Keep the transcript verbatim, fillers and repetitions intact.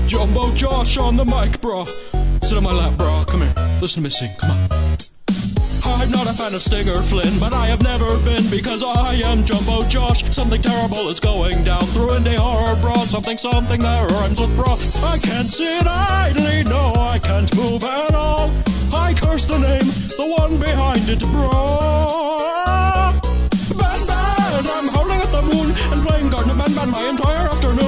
Jumbo Josh on the mic, bro. Sit on my lap, bro. Come here. Listen to me sing. Come on. I'm not a fan of Sting or Flynn, but I have never been because I am Jumbo Josh. Something terrible is going down through indie horror, bro. Something, something that rhymes with bro. I can't sit idly, no, I can't move at all. I curse the name, the one behind it, bro. Ban Ban, I'm howling at the moon and playing Garden of Ban Ban my entire afternoon.